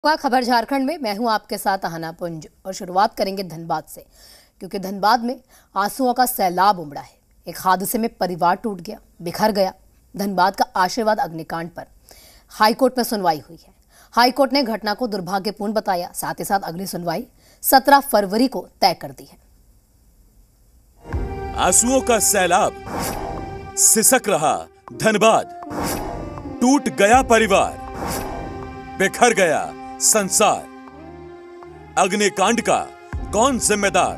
खबर झारखंड में। मैं हूं आपके साथ अहाना पुंज और शुरुआत करेंगे धनबाद से, क्योंकि धनबाद में आंसुओं का सैलाब उमड़ा है। एक हादसे में परिवार टूट गया, बिखर गया। धनबाद का आशीर्वाद अग्निकांड पर हाईकोर्ट में सुनवाई हुई है। हाईकोर्ट ने घटना को दुर्भाग्यपूर्ण बताया। साथ ही साथ अगली सुनवाई 17 फरवरी को तय कर दी है। आंसुओं का सैलाब, सिसक रहा धनबाद, टूट गया परिवार, बिखर गया संसार। अग्निकांड का कौन जिम्मेदार?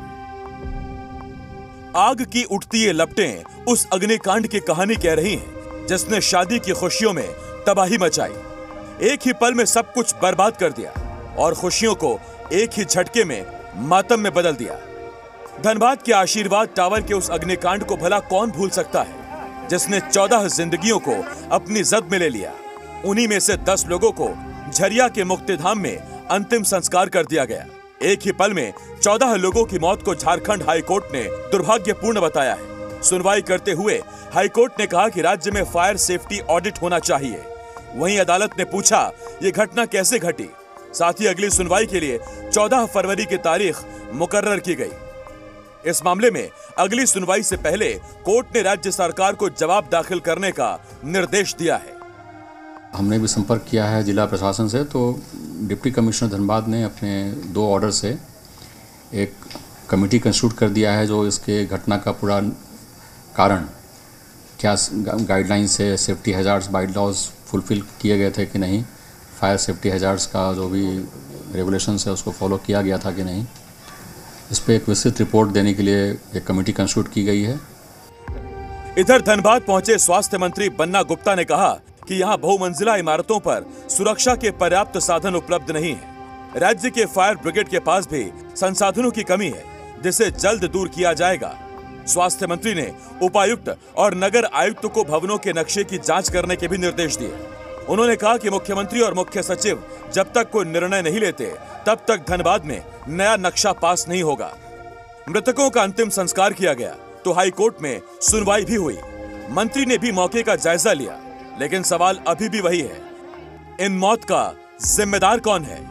आग की उठती ये लपटें उस अग्निकांड की कहानी कह रही हैं, जिसने शादी की खुशियों में तबाही मचाई। एक ही पल में सब कुछ बर्बाद कर दिया और खुशियों को एक ही झटके में मातम में बदल दिया। धनबाद के आशीर्वाद टावर के उस अग्निकांड को भला कौन भूल सकता है, जिसने 14 जिंदगियों को अपनी जद में ले लिया। उन्हीं में से 10 लोगों को झरिया के मुक्तिधाम में अंतिम संस्कार कर दिया गया। एक ही पल में 14 लोगों की मौत को झारखंड हाईकोर्ट ने दुर्भाग्यपूर्ण बताया है। सुनवाई करते हुए हाईकोर्ट ने कहा कि राज्य में फायर सेफ्टी ऑडिट होना चाहिए। वहीं अदालत ने पूछा ये घटना कैसे घटी। साथ ही अगली सुनवाई के लिए 14 फरवरी की तारीख मुकर्रर की गई। इस मामले में अगली सुनवाई से पहले कोर्ट ने राज्य सरकार को जवाब दाखिल करने का निर्देश दिया है। हमने भी संपर्क किया है जिला प्रशासन से, तो डिप्टी कमिश्नर धनबाद ने अपने 2 ऑर्डर से एक कमेटी कंस्टिट्यूट कर दिया है, जो इसके घटना का पूरा कारण, क्या गाइडलाइन से safety hazards bylaws fulfil किए गए थे कि नहीं, फायर सेफ्टी हैजार्ड्स का जो भी रेगुलेशंस है उसको फॉलो किया गया था कि नहीं, इस पर एक विस्तृत रिपोर्ट देने के लिए एक कमेटी कंस्टिट्यूट की गई है। इधर धनबाद पहुंचे स्वास्थ्य मंत्री बन्ना गुप्ता ने कहा कि यहां बहुमंजिला इमारतों पर सुरक्षा के पर्याप्त साधन उपलब्ध नहीं है। राज्य के फायर ब्रिगेड के पास भी संसाधनों की कमी है, जिसे जल्द दूर किया जाएगा। स्वास्थ्य मंत्री ने उपायुक्त और नगर आयुक्त को भवनों के नक्शे की जांच करने के भी निर्देश दिए। उन्होंने कहा कि मुख्यमंत्री और मुख्य सचिव जब तक कोई निर्णय नहीं लेते, तब तक धनबाद में नया नक्शा पास नहीं होगा। मृतकों का अंतिम संस्कार किया गया तो हाईकोर्ट में सुनवाई भी हुई। मंत्री ने भी मौके का जायजा लिया, लेकिन सवाल अभी भी वही है, इन मौत का जिम्मेदार कौन है?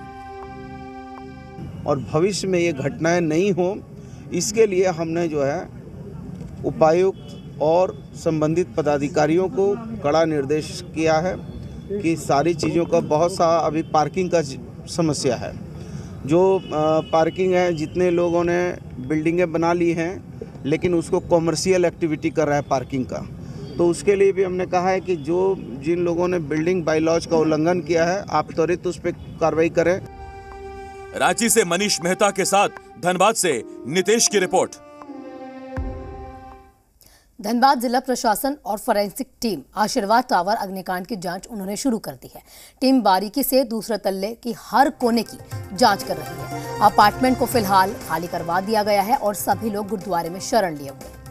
और भविष्य में ये घटनाएं नहीं हो, इसके लिए हमने जो है उपायुक्त और संबंधित पदाधिकारियों को कड़ा निर्देश किया है कि सारी चीज़ों का बहुत सा अभी पार्किंग का समस्या है। जो पार्किंग है, जितने लोगों ने बिल्डिंगें बना ली हैं लेकिन उसको कॉमर्शियल एक्टिविटी कर रहा है पार्किंग का, तो उसके लिए भी हमने कहा है कि जिन लोगों ने बिल्डिंग बायलॉज का उल्लंघन किया है, आप त्वरित उस पर कार्रवाई करें। रांची से मनीष मेहता के साथ धनबाद से नितेश की रिपोर्ट। धनबाद जिला प्रशासन और फोरेंसिक टीम आशीर्वाद टावर अग्निकांड की जांच उन्होंने शुरू कर दी है। टीम बारीकी से दूसरे तल्ले की हर कोने की जांच कर रही है। अपार्टमेंट को फिलहाल खाली करवा दिया गया है और सभी लोग गुरुद्वारे में शरण लिए हुए हैं।